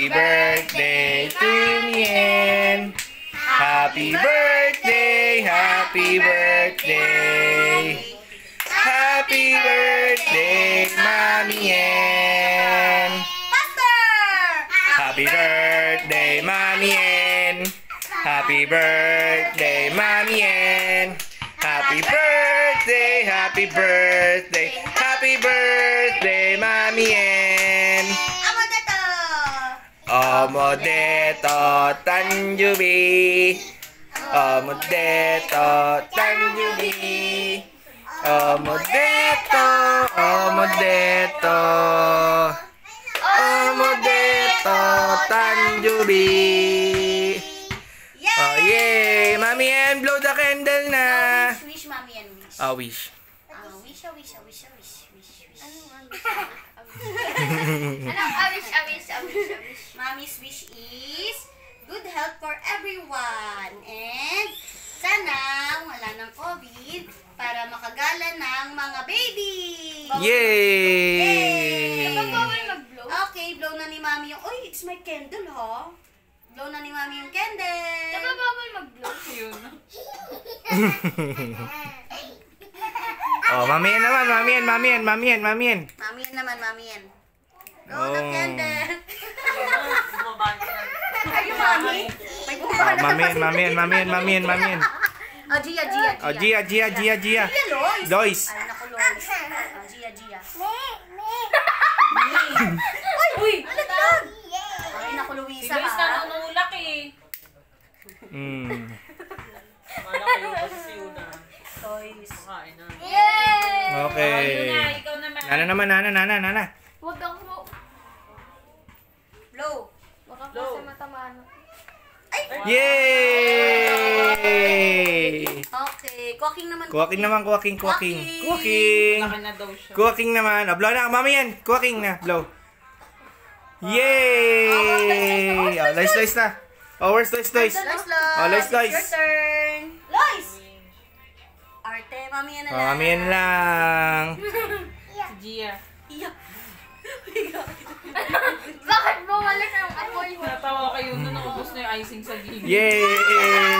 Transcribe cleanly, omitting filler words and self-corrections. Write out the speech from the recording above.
Happy birthday to Mien. Happy birthday, happy birthday. Happy birthday, Mami Yen. Happy birthday, Mami Yen. Happy birthday, Mami Yen. Happy birthday, happy birthday, happy birthday, Mami Yen. Omodeto Tanjubi. Omodeto Tanjubi. Omodeto, Omodeto. Omodeto Tanjubi. Oh, yay! Mami Yen, blow the candle na! Wish, Mami Yen, wish. Oh, wish. Wish. Mommy's wish is good health for everyone. And sana wala ng COVID para makagala ng mga baby. Yay! Okay, blow na ni Mami yung... Uy, it's my candle, ha? Blow na ni Mami yung candle. Bawal mag-blow yun. Oh, Mami Yen naman, Mami Yen. Mami Yen naman, Mami Yen. Blow the candle. Ayun, Mami. May bumaba na Mami Yen. Oh, Gia. Oh, Gia. Lois. Ay, naku, Lois. Oh, Gia. Uy! Nalaglag! Ay, naku, Luisa, Si Luis ha? nanunulak eh. Wala ko yung kasi una. Toys. Kain na. Yay! Okay. Ikaw naman. Nana naman, Nana. Huwag ako. Blow. Baka kasi matamaan. Yay! Okay. Quacking naman. Quacking. Laki na daw siya. Quacking naman. Oh, blow na, Mami Yen. Quacking na, blow. Yay! Oh, Lois na. Oh, where's Lois? Lois. Oh, Lois. It's your turn. Lois! Arte, Mami Yen na Oh, lang. Mami Yen lang. Si Gia. Iya. Bakit bumalik ang apoy? Natawa kayo na naubos na yung icing sa gilid. Yay!